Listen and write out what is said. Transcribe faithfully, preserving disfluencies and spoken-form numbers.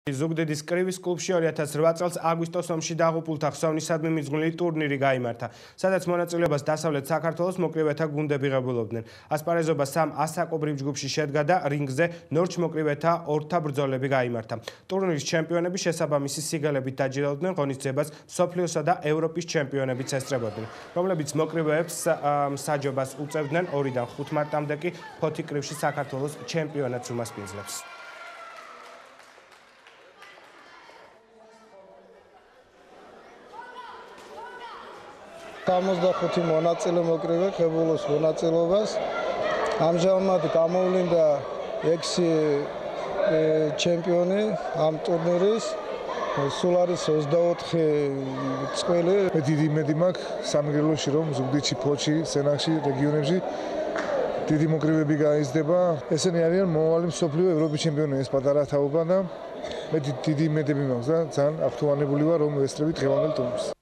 ზუგდიდის კრივის კლუბში ორი ათას რვა წელს აგვისტოს ომში დაღუპულთა ხსოვნისადმი მიძღვნილი ტურნირი გაიმართა, სადაც მონაწილეობას დასავლეთ საქართველოს მოკრივეთა გუნდები ღებულობდნენ. ასპარეზობა სამ ასაკობრივ ჯგუფში შედგა და რინგზე ნორჩ მოკრივეთა ორთა ბრძოლები გაიმართა. ტურნირის ჩემპიონები შესაბამისი სიგელებით დაჯილდოვდნენ, ღონისძიებას მსოფლიოსა და ევროპის ჩემპიონებიც ესწრებოდნენ, რომლებიც მოკრივეებს საჯობას უწევდნენ. ორიდან ხუთ მარტამდე კი ფოთი კრივში საქართველოს ჩემპიონატს უმასპინძლებს. გამოცდახუთი მონაწილე მოკრივე ღებულობს მონაწილეობას. ამჟამად გამოვლინდა ექვსი ჩემპიონი ამ ტურნირის. სულ არის ოცდაოთხი წყვილი. მე დიდი იმედი მაქვს სამეგრელოში, რომ ზუგდიდში, ფოთში, სენაკში, რეგიონებში დიდი მოკრივეები გაიზრდება. ესენი არიან მომავალი მსოფლიო ევროპის ჩემპიონი, ეს პატარა თაობა და მე დიდი იმედები მაქვს და ძალიან აქტუალებული ვარ, რომ ვესწრებით დღევანდელ ტურნირს.